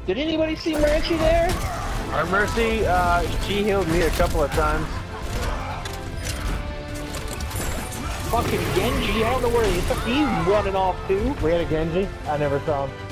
Did anybody see Mercy there? Our Mercy, she healed me a couple of times. Fucking Genji, I don't know where he's running off to. We had a Genji? I never saw him.